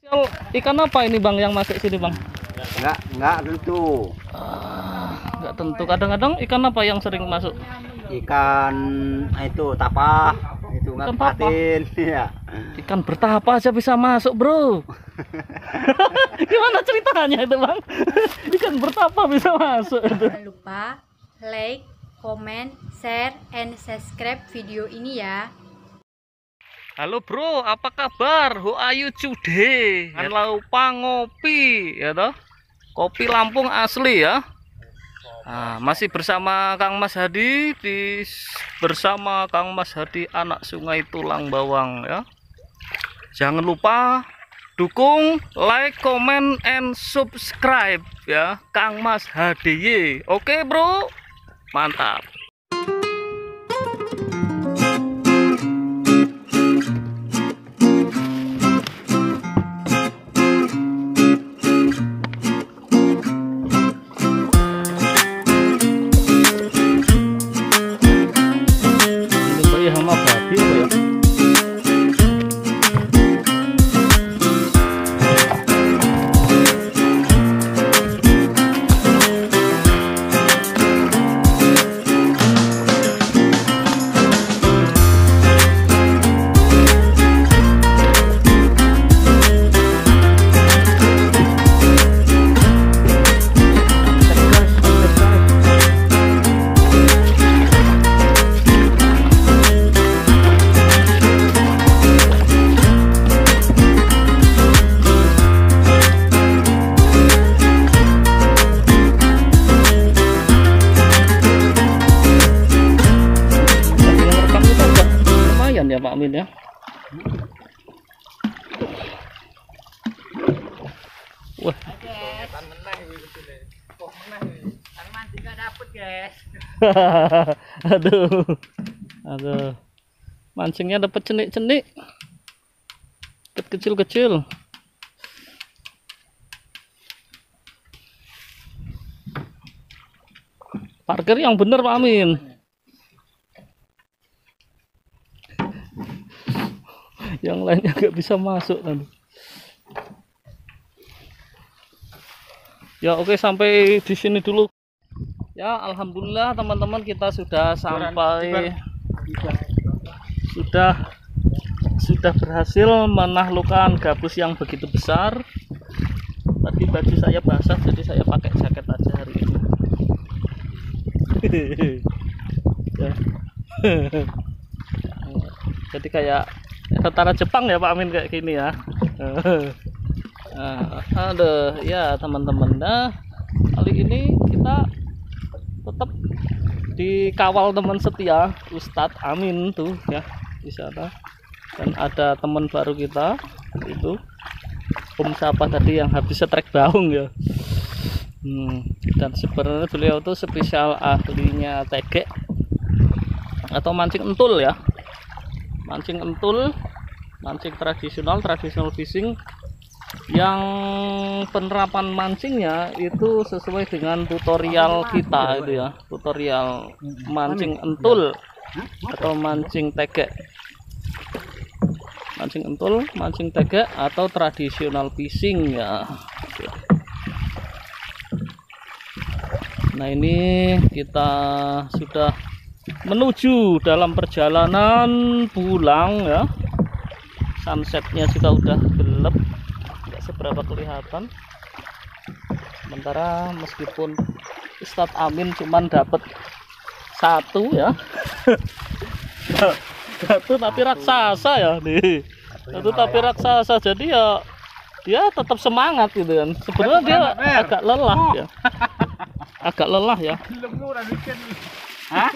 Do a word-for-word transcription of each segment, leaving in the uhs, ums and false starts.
Ikan apa ini bang yang masuk sini bang? Enggak, enggak tentu. Ah, enggak tentu. Kadang-kadang ikan apa yang sering masuk? Ikan itu tapah, itu enggak Ikan tapah? patin. Ya. Ikan bertapa aja bisa masuk bro. Gimana ceritanya itu bang? Ikan bertapa bisa masuk itu. Jangan lupa like, comment, share, and subscribe video ini ya. Halo bro, apa kabar? How are you today? Jangan lupa ngopi, ya toh? Kopi Lampung asli ya. Nah, masih bersama Kang Mas Hadi di bersama Kang Mas Hadi anak Sungai Tulang Bawang ya. Jangan lupa dukung, like, comment, and subscribe ya, Kang Mas Hadi. Oke bro, mantap. Sama babi apa ya? Ya Pak Amin ya. Wah. Aduh. Aduh. Mancingnya dapat cenik-cenik. Dapat kecil-kecil. Parkir yang bener Pak Amin. Yang lainnya nggak bisa masuk nanti. Ya oke, sampai di sini dulu. Ya alhamdulillah teman-teman, kita sudah sampai sudah sudah berhasil menaklukkan gabus yang begitu besar. Tadi baju saya basah jadi saya pakai jaket aja hari ini. Ya. Jadi kayak tentara Jepang ya Pak Amin kayak gini ya. Nah, aduh ya teman-teman, nah kali ini kita tetap dikawal teman setia Ustadz Amin tuh ya di sana, dan ada teman baru kita itu Om siapa tadi yang habis setrek baung ya. Hmm, dan sebenarnya beliau tuh spesial ahlinya tegek atau mancing entul ya. Mancing entul, mancing tradisional, tradisional fishing yang penerapan mancingnya itu sesuai dengan tutorial kita itu ya, tutorial mancing entul atau mancing tegek, mancing entul, mancing tegek atau tradisional fishing ya. Nah ini kita sudah menuju dalam perjalanan pulang ya. Sunsetnya juga udah gelap, nggak seberapa kelihatan. Sementara meskipun Ustadz Amin cuman dapat satu ya. Satu tapi raksasa ya nih. Satu tapi raksasa, jadi ya dia tetap semangat gitu kan. Sebenarnya dia agak lelah ya. Agak lelah ya. Hah?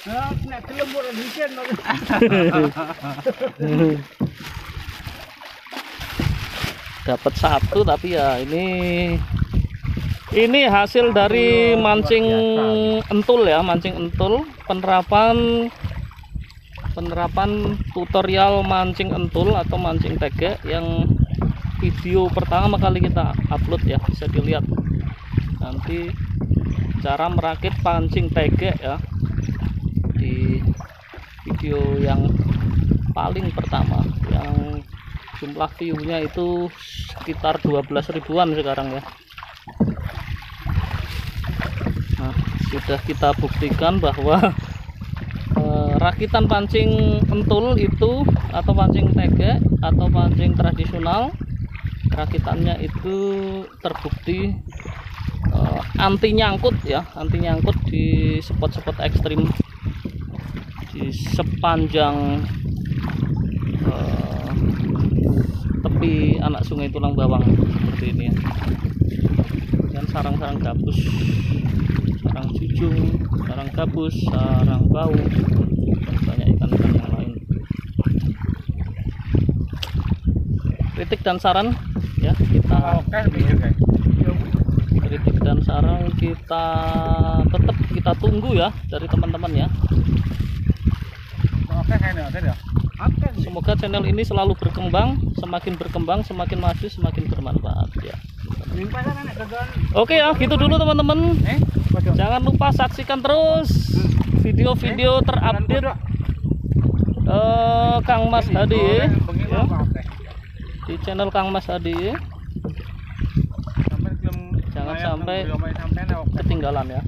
Dapat satu tapi ya ini ini hasil dari mancing entul ya, mancing entul, penerapan penerapan tutorial mancing entul atau mancing tegek yang video pertama kali kita upload ya, bisa dilihat nanti cara merakit pancing tegek ya di video yang paling pertama yang jumlah view-nya itu sekitar dua belas ribuan sekarang ya. Nah, sudah kita buktikan bahwa eh, rakitan pancing entul itu atau pancing tege atau pancing tradisional, rakitannya itu terbukti eh, anti nyangkut ya, anti nyangkut di spot-spot ekstrim di sepanjang eh, tepi anak sungai Tulang Bawang seperti ini ya. Dan sarang-sarang gabus, sarang jujung, sarang gabus, sarang bau, dan banyak ikan-ikan yang lain. Kritik dan saran ya kita kritik dan saran kita tetap kita tunggu ya dari teman-teman ya. Semoga channel ini selalu berkembang, semakin berkembang, semakin maju, semakin bermanfaat ya. Oke ya, gitu dulu teman-teman. Jangan lupa saksikan terus video-video terupdate eh, Kang Mas Hadi ya, di channel Kang Mas Hadi. Jangan sampai ketinggalan ya.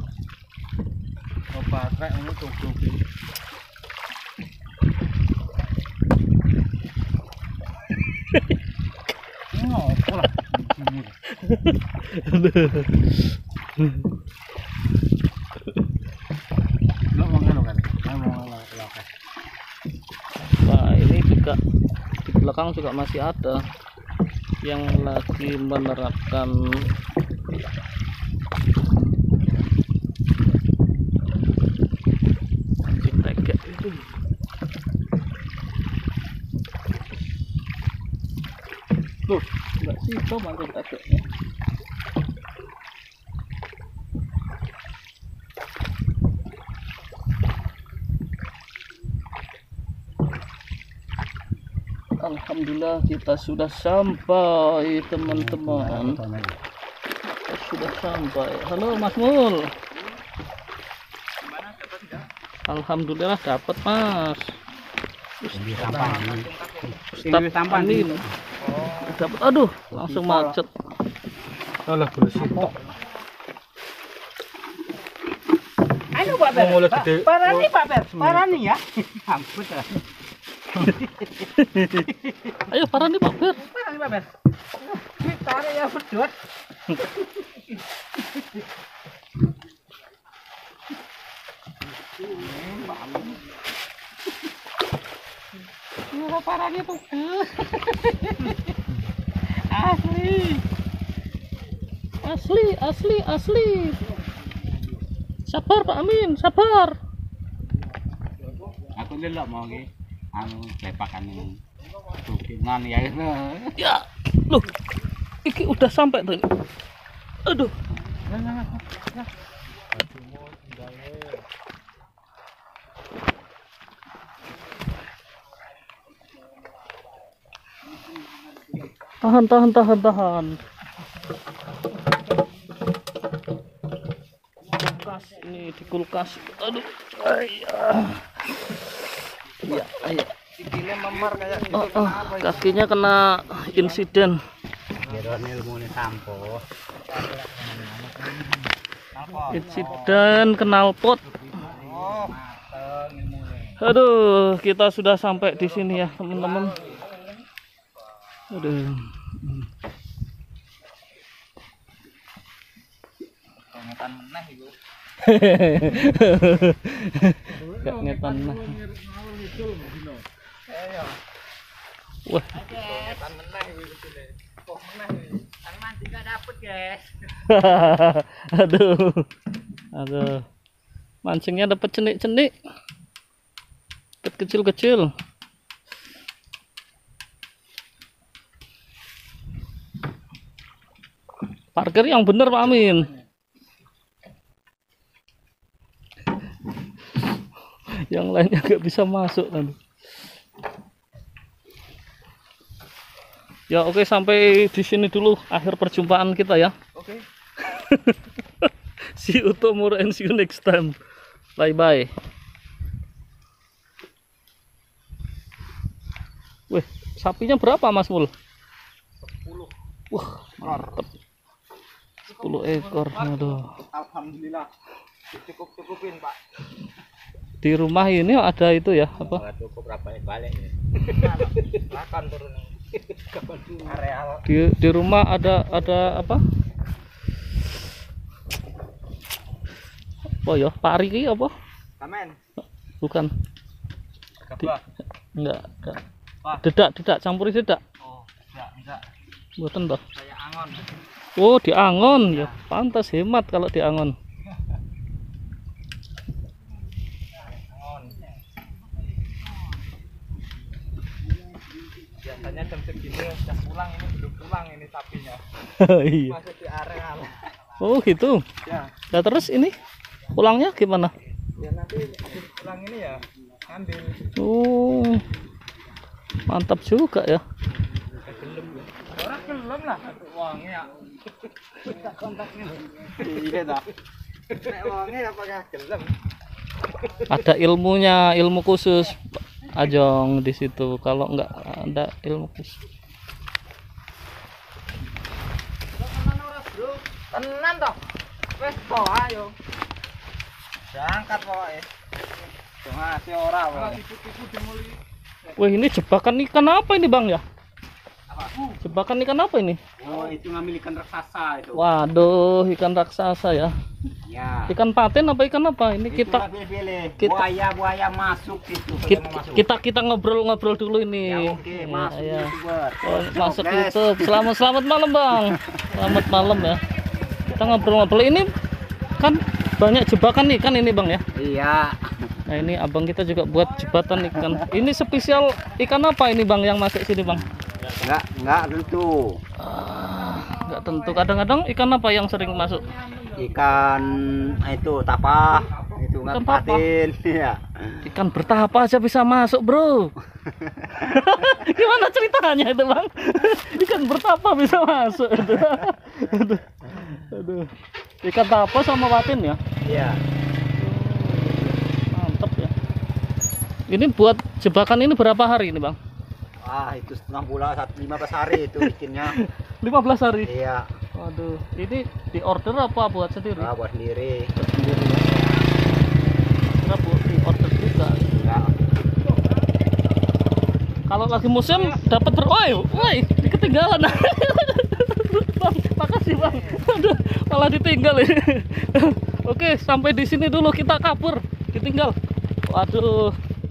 Nah, ini juga di belakang juga masih ada yang lagi menerapkan pancing tege itu. Loh, enggak sih itu pancing tege ya. Alhamdulillah kita sudah sampai teman-teman. Kita sudah sampai. Halo Mas Mul. Alhamdulillah dapat Mas. Ustaz Amin. Dapat, aduh langsung macet. Alah bersih. Anu Pak Ber. Parani Pak Ber. Parani ya. Ampun lah. Ayo parani Pak Ber. Parani Pak Ber. Tarik ya berdua. Ya parani tuh. Asli. Asli, asli, asli. Sabar Pak Amin, sabar. Aku lelok mau nggih. Anu lepakan ini. Tukingan ya. Ya, loh. Iki udah sampai tuh. Aduh. Tahan, tahan, tahan, tahan. Kulkas ini di kulkas. Aduh. Ayah. Ya, ayo. Oh, oh, kakinya kena insiden. Insiden knalpot. Aduh, kita sudah sampai di sini ya, teman-teman. Aduh. Gak ngetan nah. Wah. Aduh. Aduh. Mancingnya dapat cenik-cenik. Dapat kecil-kecil. Parkir yang bener Pak Amin. Yang lainnya nggak bisa masuk nanti. Ya oke, sampai di sini dulu akhir perjumpaan kita ya. Oke. See you tomorrow and see you next time. Bye bye. Wih, Sapinya berapa Mas Mul? sepuluh. Wah, mantap. sepuluh ekor. Aduh. Alhamdulillah. Cukup-cukupin, Pak. Di rumah ini ada itu ya, apa? Enggak cukup berapa balik ya. Makan turun. Areal. Di di rumah ada ada apa? Oh ya, pari ki apa? Kamen. Bukan. Gabah. Enggak, enggak. Wah. Dedak, dedak, campuri dedak. Oh, enggak, enggak. Mboten toh. Kayak angon. Oh, di angon ya. Pantas hemat kalau di angon. Angon. Biasanya jam segini sudah pulang, ini belum pulang ini sapinya. Iya. Masih di areal. Oh, gitu. Ya. Nah, terus ini pulangnya gimana? Ya nanti pulang ini ya ambil. Oh. Mantap juga ya. Orang gelem lah uangnya ya. Kita kontaknya. Iya dah. Nek uangnya apakah gelem? Ada ilmunya, ilmu khusus Ajong di situ. Kalau enggak ada ilmu khusus. Tenan toh. Wes po ayo. Berangkat pokoke. Cuma si ora wae. Wah, ini jebakan ikan apa ini Bang ya? Jebakan ikan apa ini? Oh, itu ngambil ikan raksasa itu. Waduh, ikan raksasa ya. Ya. Ikan paten apa ikan apa? Ini kita pilih-pilih. kita- Buaya-buaya masuk situ. kita kita, kita ngobrol-ngobrol dulu ini. Ya oke, Ya, masuk ya. YouTuber. Oh, masuk guys. YouTube. Selamat selamat malam Bang. Selamat malam ya. Kita ngobrol-ngobrol ini kan banyak jebakan ikan ini Bang ya. Iya. Nah ini abang kita juga buat jembatan ikan. Ini spesial ikan apa ini Bang yang masuk sini Bang? Enggak, enggak tentu. Ah, nggak tentu. Kadang-kadang ikan apa yang sering masuk? Ikan itu tapah, itu Ikan ikan tapah? patin. Iya. Ikan bertapa aja bisa masuk bro. Gimana ceritanya itu Bang? Ikan bertapa bisa masuk itu. Aduh. Aduh. Ikan tapa sama patin ya? Iya. Mantap ya. Ini buat jebakan ini berapa hari ini Bang? Ah, itu setengah bulan, satu lima belas hari itu bikinnya. lima belas hari. Iya. Waduh, ini di order apa buat sendiri? Ah, buat sendiri. Buat sendiri. Kira buat di order juga. Enggak. Kalau lagi musim dapat ber, woi, woi, ketinggalan. Bang, makasih Bang. Aduh, malah ditinggal ini. Oke, sampai di sini dulu kita kabur, ditinggal. Waduh.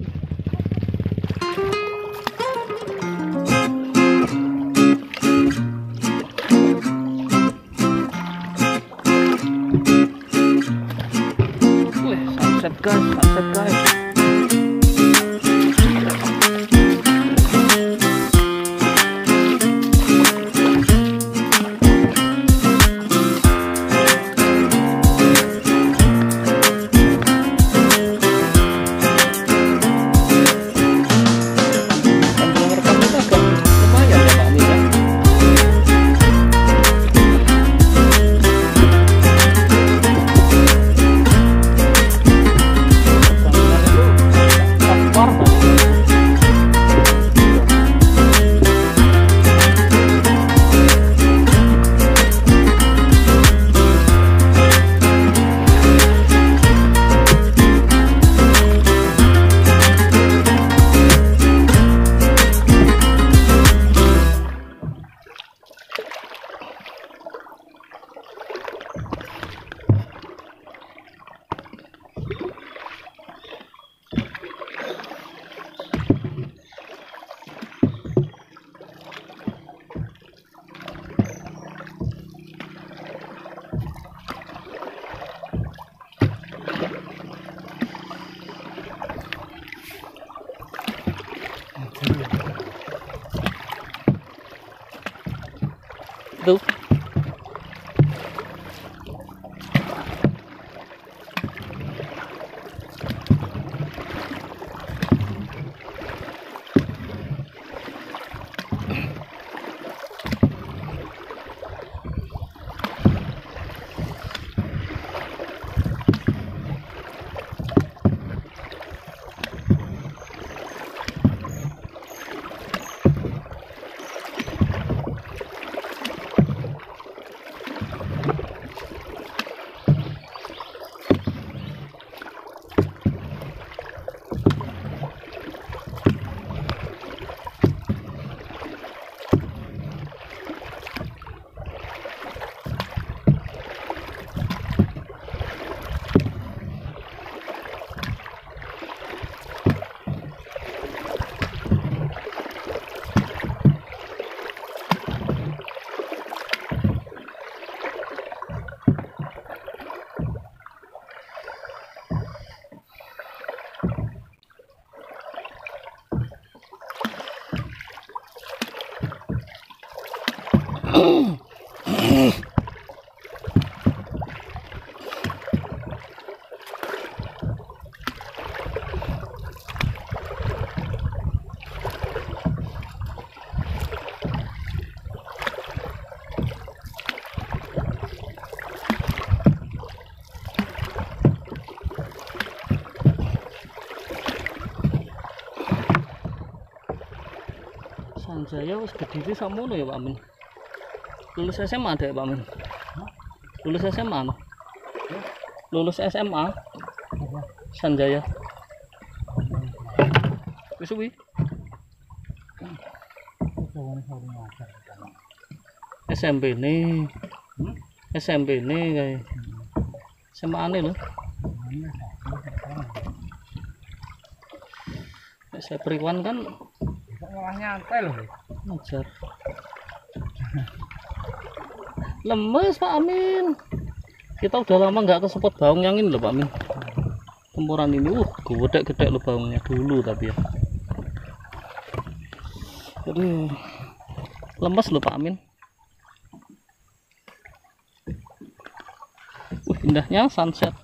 Wih, sunset guys, sunset guys. Tuh. Sanjaya wis berdiri samono ya Pak Amin. Lulus S M A deh Pak Amin. Lulus S M A no? Lulus S M A Sanjaya. Wis suwi. S M P nih. S M P nih kayak. S M A nih loh. Saya periwan kan malah nyantai loh. ngajar. Lemes Pak Amin. Kita udah lama nggak ke spot baung yang ini loh Pak Amin. Tempuran ini, uh, gede-gede loh baungnya dulu tapi ya. Aduh, lemes loh Pak Amin. Uh, indahnya sunset.